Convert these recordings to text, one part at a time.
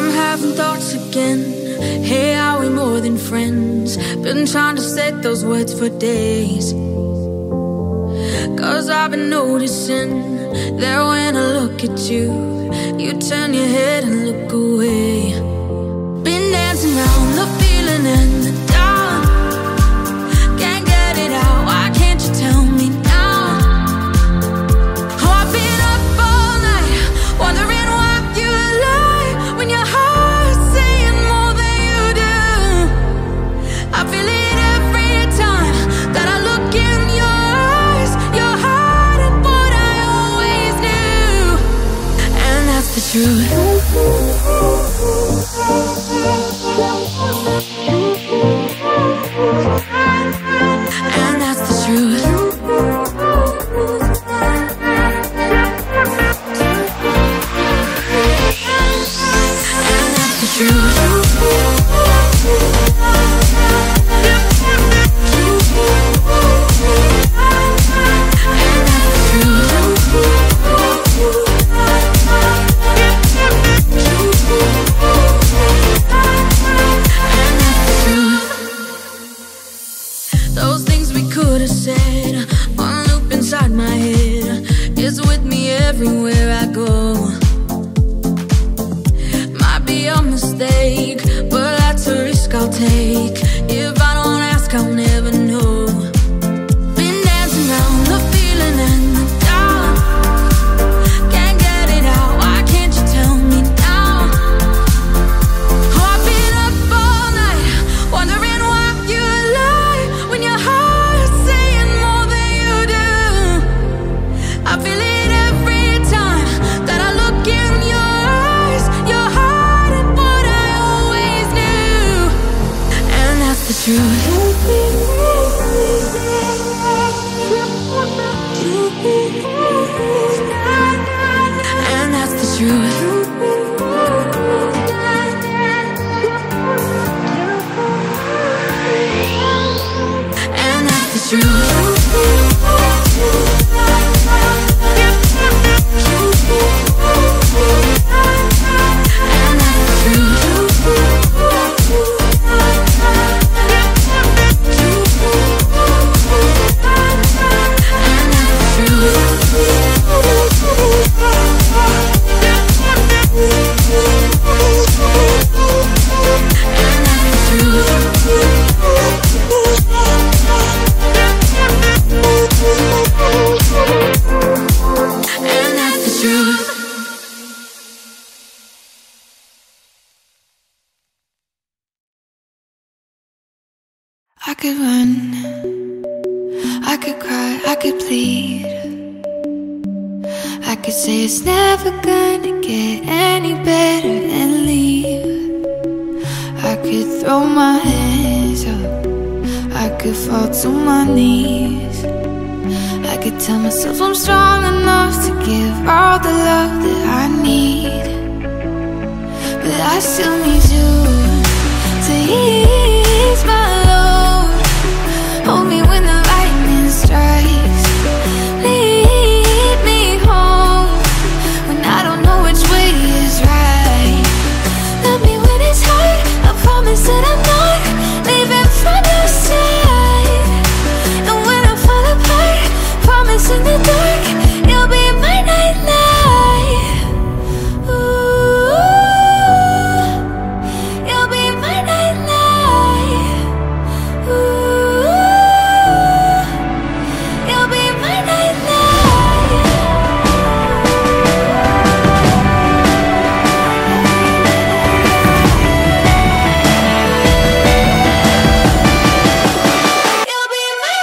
I'm having thoughts again. Hey, are we more than friends? Been trying to set those words for days. Cause I've been noticing that when I look at you, you turn your head and look away. Been dancing around the feeling and the doubt. Can't get it out, why can't you tell me now? Oh, I've been up all night, wondering why you lie when your heart's saying more than you do. I feel it every time that I look in your eyes. Your heart and what I always knew, and that's the truth. And that's the truth. And that's the truth. Those things we could have said on loop inside my head is with me everywhere I go. Might be a mistake, but that's a risk I'll take. If I don't ask, I'll never know. Been dancing around the feeling and the doubt. Can't get it out, why can't you tell me now? Oh, I've been up all night, wondering why you lie when your heart's saying more than you do. I feel it every time that I look in your eyes. Your heart and what I always knew, and that's the truth. And that's the truth. And that's the truth. I could run, I could cry, I could plead. I could say it's never gonna get any better and leave. I could throw my hands up, I could fall to my knees. I could tell myself I'm strong enough to give all the love that I need. But I still need you to ease my load. Hold me when the lightning strikes. Lead me home when I don't know which way is right. Love me when it's hard, I promise that I'm not leaving from your side. And when I fall apart, promise in the dark you'll be my nightlight. Ooh, you'll be my nightlight. Ooh, you'll be my nightlight. You'll be my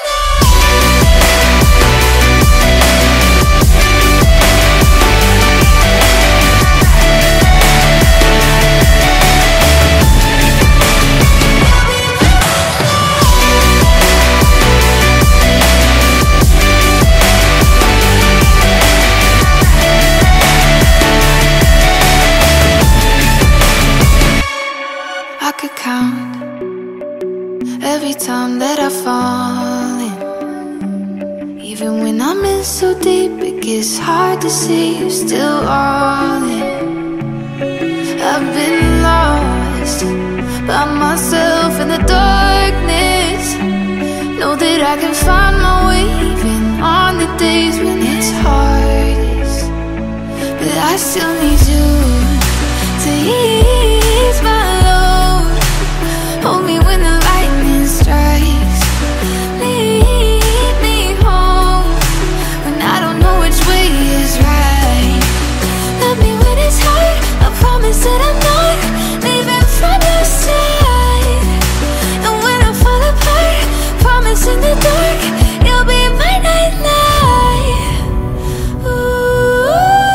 I could count every time that I fall in. Even when I'm in so deep, it gets hard to see you're still all in. I've been lost by myself in the darkness. Know that I can find my way even on the days when it's hardest. But I still need you to ease my load. Hold me when the lightning strikes. Lead me home when I don't know which way is right. Love me when it's hard. I promise that I'm not leaving from your side. And when I fall apart, promise in the dark you'll be my nightlight. Ooh,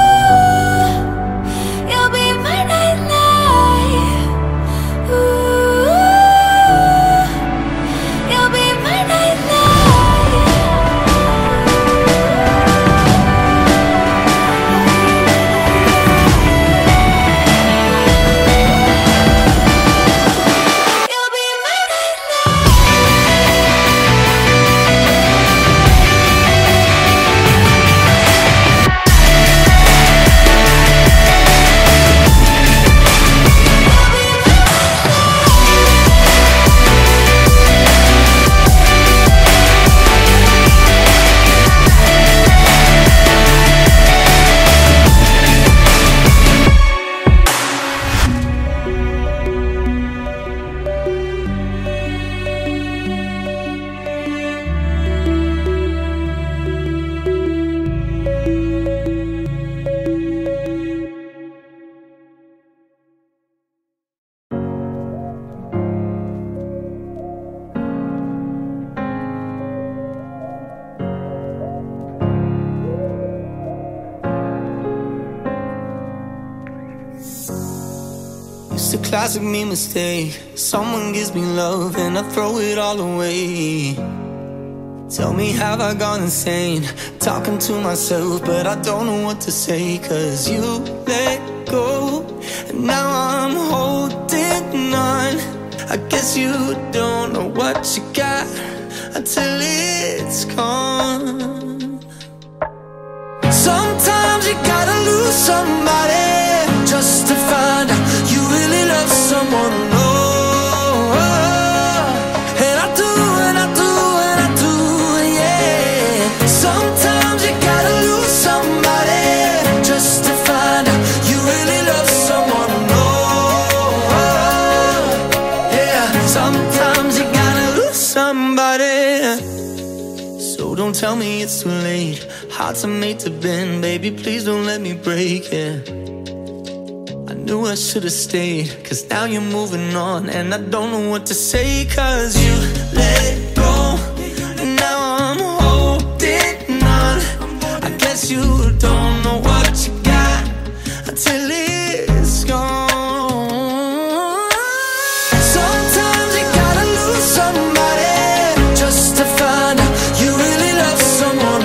you'll be my nightlight. Ooh, you'll be my It's a classic me mistake. Someone gives me love and I throw it all away. Tell me, have I gone insane? Talking to myself, but I don't know what to say. Cause you let go, and now I'm holding on. I guess you don't know what you got until it's gone. Sometimes you gotta lose somebody just to find out you really love someone. Oh, and I do, and I do, and I do, yeah. Sometimes you gotta lose somebody just to find out you really love someone. Oh, yeah. Sometimes you gotta lose somebody. So don't tell me it's too late. Hearts are made to bend, baby, please don't let me break it. I knew I should've stayed, cause now you're moving on. And I don't know what to say, cause you let go, and now I'm holding on. I guess you don't know what you got until it's gone. Sometimes you gotta lose somebody just to find out you really love someone.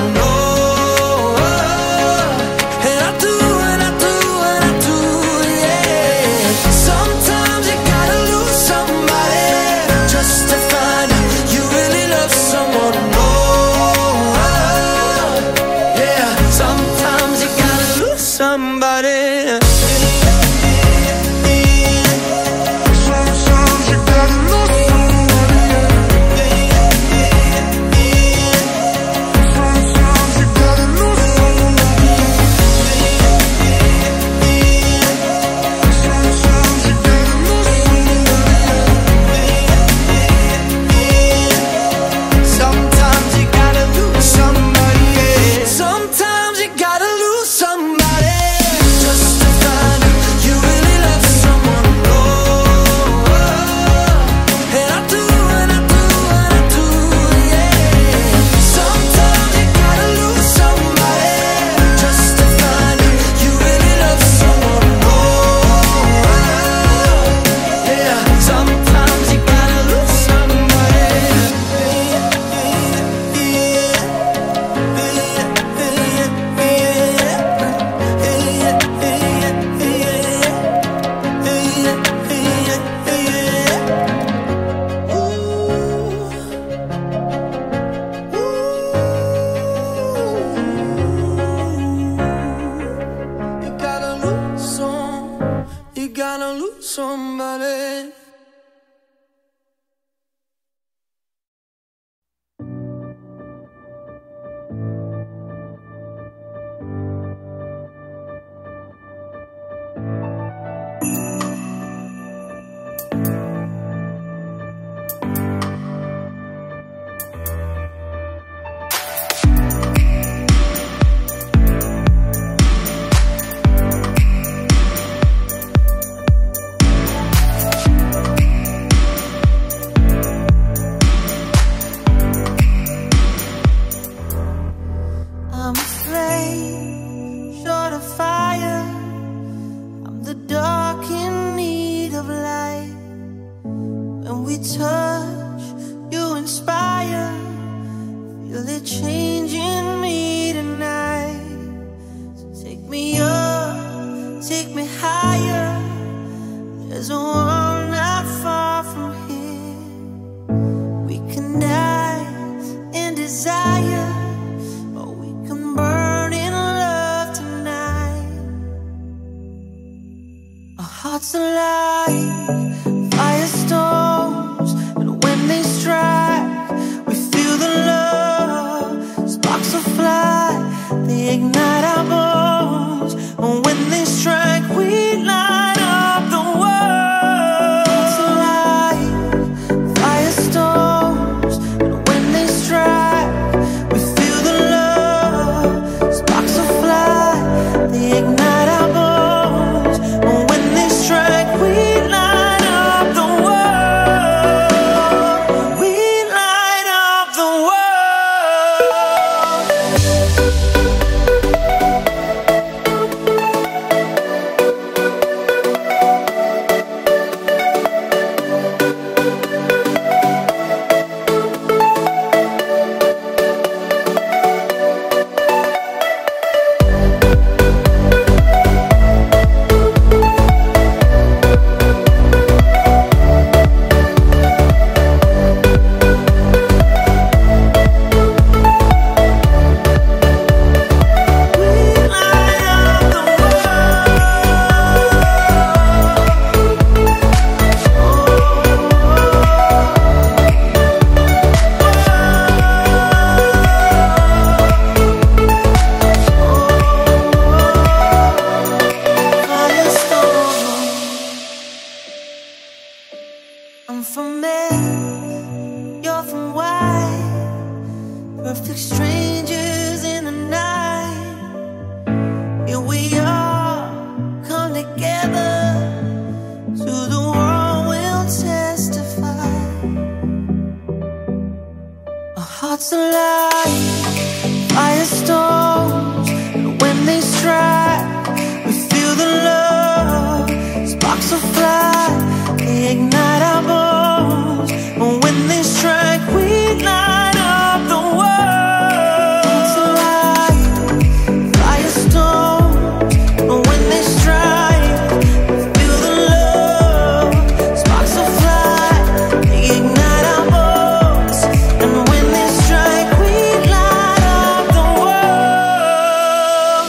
Just to feel it changing me tonight. So take me up, take me higher. There's a world not far from here. We can die in desire, or we can burn in love tonight. Our hearts alive, firestorms, and when they strike, we feel the love. Sparks will fly, they ignite our bones, and when they strike, we light up the world. Hearts alive, firestorms, and when they strike, we feel the love. Sparks will fly, they ignite our bones, and when they strike, we light up the world. We light up the world. I'm from Earth, you're from white. Perfect strangers in the night. Here we are, come together. To the world we'll testify. Our hearts alive, firestorms, and when they strike, we feel the love. Sparks will fly, they ignite our bones, and when they strike, we light up the world. It's alive, firestorms, and when they strike, we feel the love. Sparks will fly, they ignite our bones, and when they strike, we light up the world.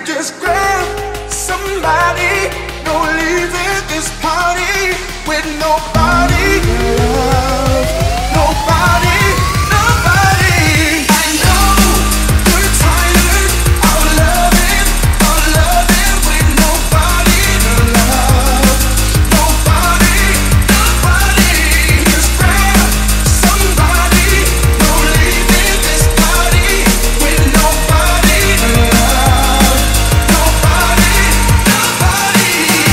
just grab somebody. No leaving this party with nobody to love. Nobody, nobody. I know you're tired of loving with nobody to love. Nobody, nobody. Just grab somebody. No leaving this party with nobody to love. Nobody, nobody.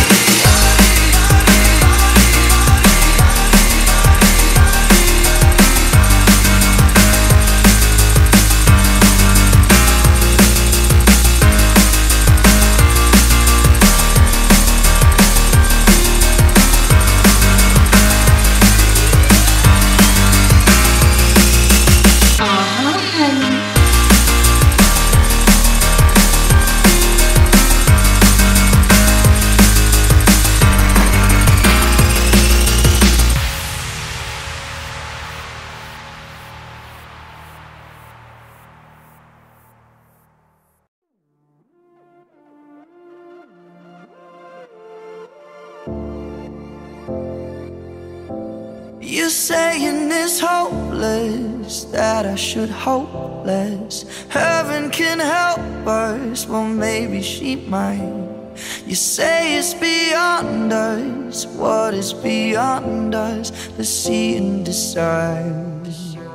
You're saying it's hopeless, that I should hope less. Heaven can help us, well maybe she might. You say it's beyond us, what is beyond us? Let's see and decide.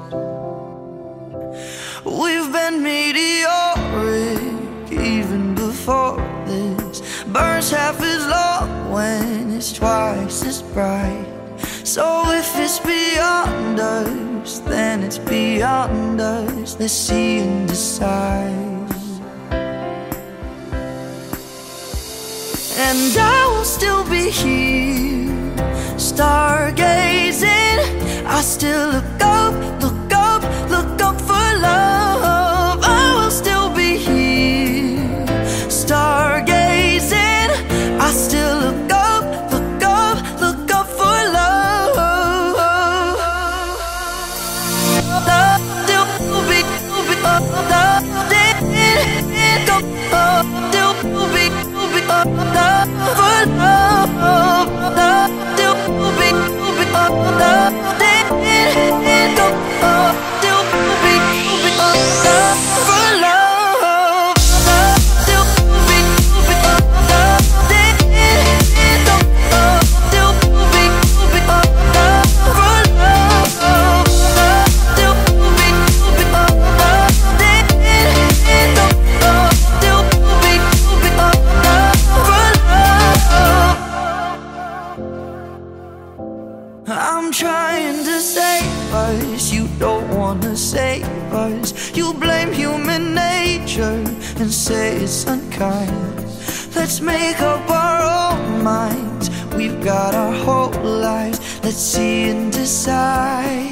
We've been meteoric even before this. Burns half as long when it's twice as bright. So if it's beyond us, then it's beyond us. Let's see and decide. And I will still be here, stargazing. I still look up, look up, look up for love. I will still be here, stargazing. I still look up, look up, look up for love. Love still be, love still be, love for love. Love still be, love still be, love for love. Love still be, love still be, love for love. Love still be, love still be, love for love. I'm trying to save us, you don't wanna save us. You blame human nature and say it's unkind. Let's make up our own minds, we've got our whole lives. Let's see and decide,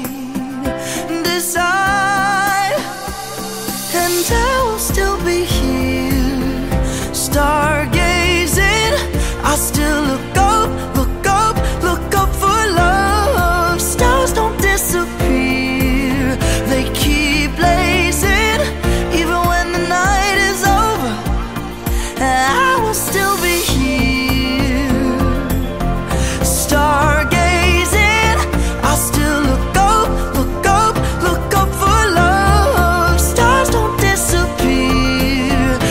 decide. And I will still be here, stargazing. I still look up, look up, look up for love. Stars don't disappear, they keep blazing. Even when the night is over, I will still be here, stargazing. I still look up, look up, look up for love. Stars don't disappear,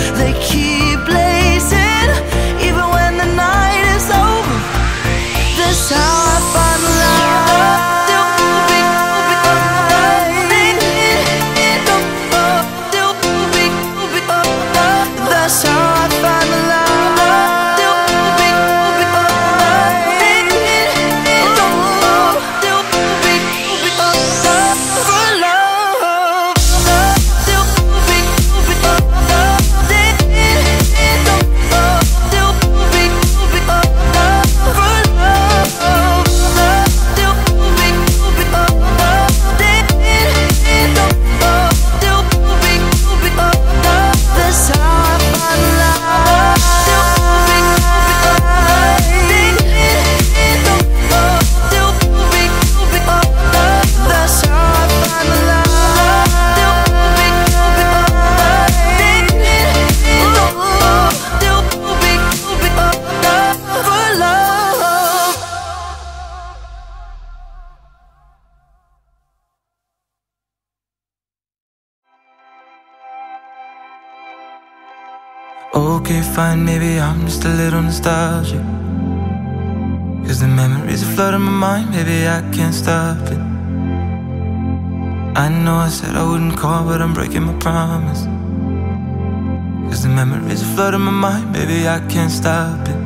Okay, fine, maybe I'm just a little nostalgic, 'cause the memories are flooding my mind, baby, I can't stop it. I know I said I wouldn't call, but I'm breaking my promise, 'cause the memories are flooding my mind, baby, I can't stop it.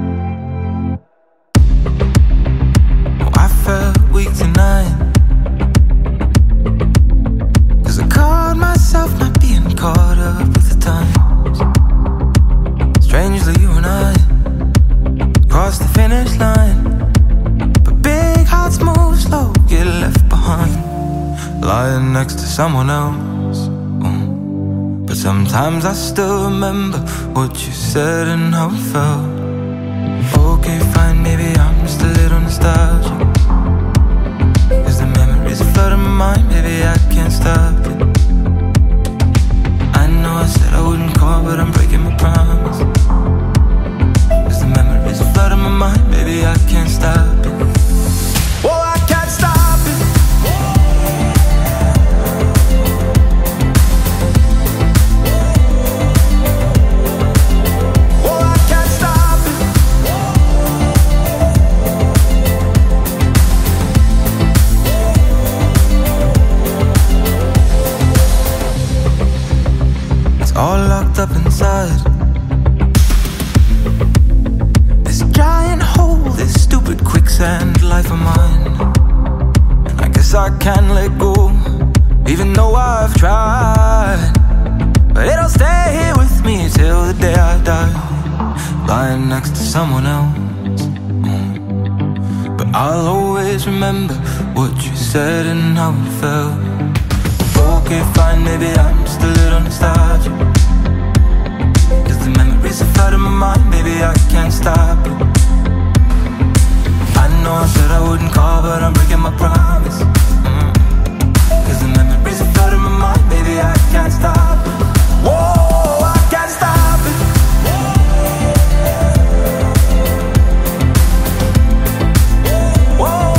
Oh, I felt weak tonight, 'cause I caught myself not being caught up with the times. Strangely, you and I crossed the finish line, but big hearts move slow, get left behind, lying next to someone else. But sometimes I still remember what you said and how it felt. Okay, fine, maybe I'm just a little nostalgic, 'cause the memories are flooding my mind, baby, I can't stop it. I know I said I wouldn't call, but I'm breaking my promise, 'cause the memories are flooding my mind, baby, I can't stop it. Oh, I can't stop it. All locked up inside this giant hole, this stupid quicksand life of mine. And I guess I can't let go, even though I've tried. But it'll stay here with me till the day I die, lying next to someone else. But I'll always remember what you said and how it felt. Okay, fine, maybe I'm just a little nostalgic, 'cause the memories are flooding my mind, baby, I can't stop it. I know I said I wouldn't call, but I'm breaking my promise, 'cause the memories are flooding my mind, baby, I can't stop it. Whoa, I can't stop it. Whoa.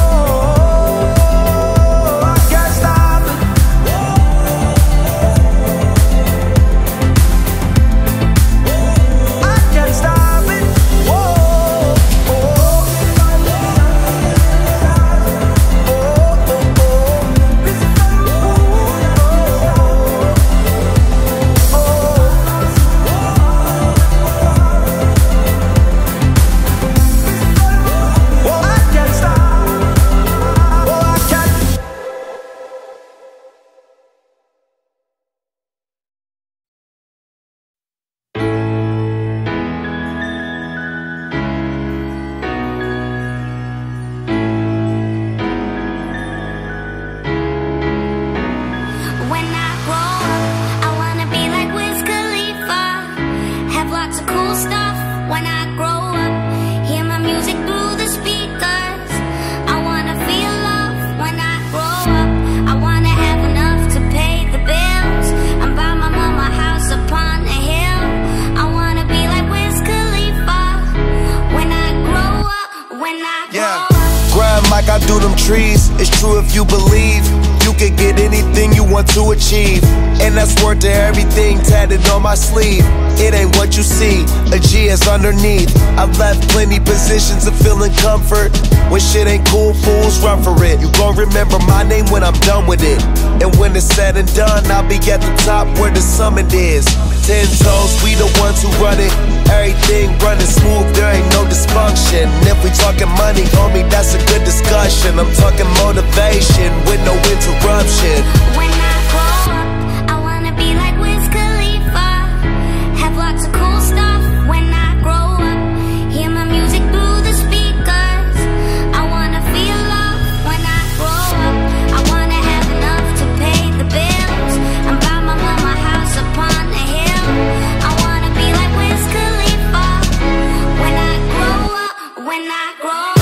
I do them trees. It's true if you believe you can get anything you want to achieve, and that's worth to everything tatted on my sleeve. It ain't what you see, a G is underneath. I've left plenty positions of feeling comfort. When shit ain't cool, fools run for it. You gon' remember my name when I'm done with it, and when it's said and done, I'll be at the top where the summit is. 10 toes, we the ones who run it. Everything running smooth, there ain't no dysfunction. And if we talking money, homie, that's a good discussion. I'm talking motivation with no interruption. When I grow up, I wanna be like Wiz Khalifa, have lots of cool stuff. When I grow up, hear my music through the speakers. I wanna feel love. When I grow up, I wanna have enough to pay the bills and buy my mama a house upon a hill. I wanna be like Wiz Khalifa. When I grow up, when I grow up.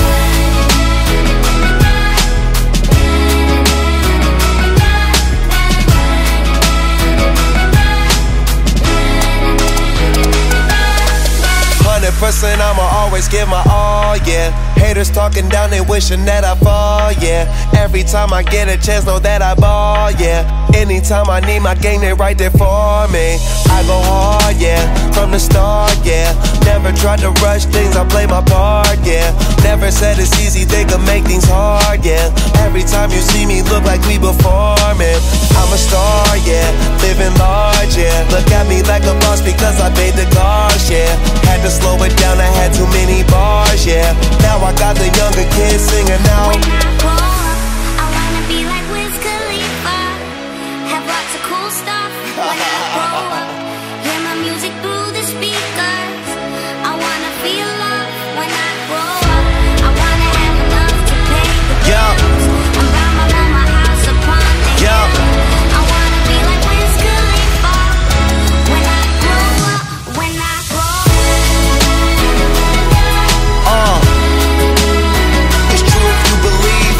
Person, I'ma always give my all, yeah. Haters talking down, they wishing that I fall, yeah. Every time I get a chance, know that I ball, yeah. Anytime I need my gang, they right there for me. I go hard, yeah. From the start, yeah. Never tried to rush things, I play my part, yeah. Never said it's easy, they could make things hard, yeah. Every time you see me, look like we performing. I'm a star, yeah. Living large, yeah. Look at me like a boss because I paid the cost, yeah. Had to slow it down, I had too many bars, yeah. Now I got the younger kids singing out. When I grow up, I wanna be like Wiz Khalifa. Have lots of cool stuff. When I grow up, hear my music through the speakers. I wanna feel love when I grow up. I wanna have enough to pay the bills. And buy my mama a house upon the hill. I wanna be like Wiz Khalifa. When I grow up, when I grow up. It's true if you believe.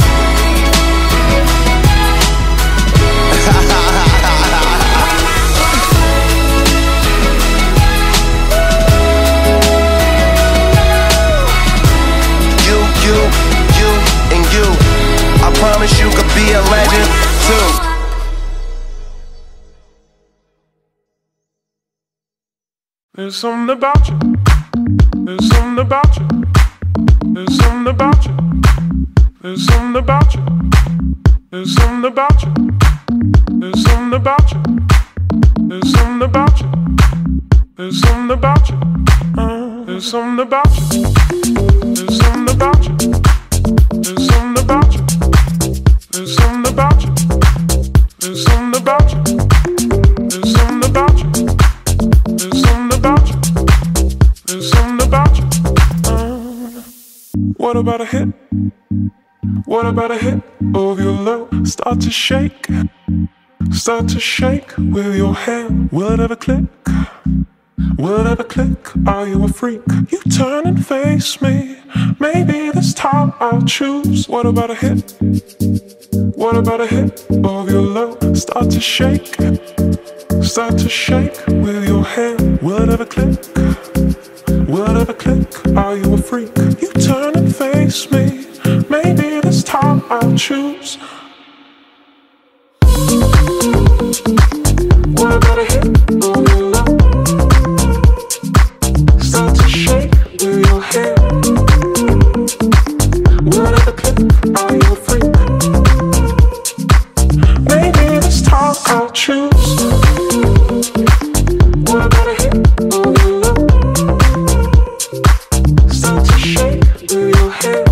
You, and you. I promise you could be a legend too. There's something about you. There's something about you. There's something about you. There's something about you. There's something about you. There's something about you. There's something about you. There's something about you. There's something about you. There's something about you. There's something about you. There's something about you. There's something about you. There's something about you. There's something about you. There's something about you. What about a hit? What about a hit of your love? Start to shake. Start to shake with your hand. Will it ever click? Will it ever click? Are you a freak? You turn and face me. Maybe this time I'll choose. What about a hit? What about a hit of your love? Start to shake. Start to shake with your hand. Will it ever click? Will it ever click? Are you a freak? You turn and face me. Maybe this time I'll choose. What about a hit of your love? Start to shake with your hand. Will it ever click? Are you a freak? Maybe this time I'll choose. What about a hit of your love? Start to shake with your hand.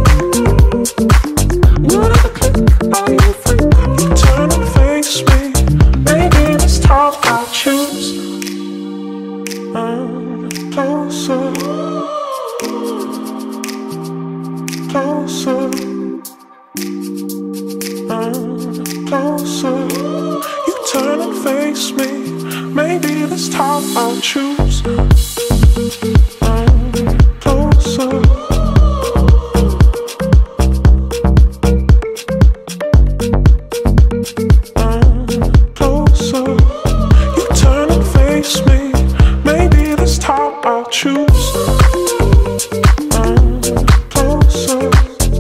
Will it ever click? Are you a freak? You turn and face me. Maybe this time I'll choose. Closer, closer, closer. You turn and face me. Maybe this time I'll choose. Closer. Closer. You turn and face me. Maybe this time I'll choose. Closer.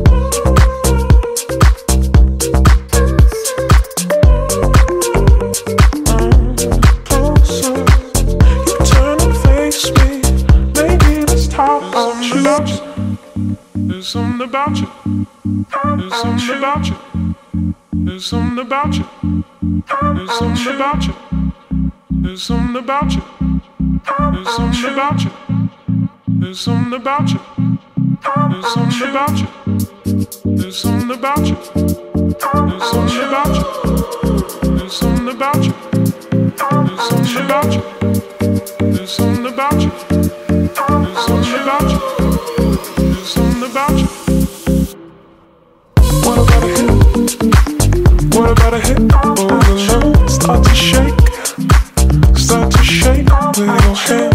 Closer. You turn and face me. Maybe this time I'll choose. There's something about you. There's something about you. There's something about you. There's something about you. There's something about you. There's something about you. There's something about you. There's something about you. There's something about you. There's something about you. There's something about you. There's something about you. There's something about you. There's something about you. There's something about you. What about a hit? What about a hit? Oh, the love start to shake. Start to shake with your hand.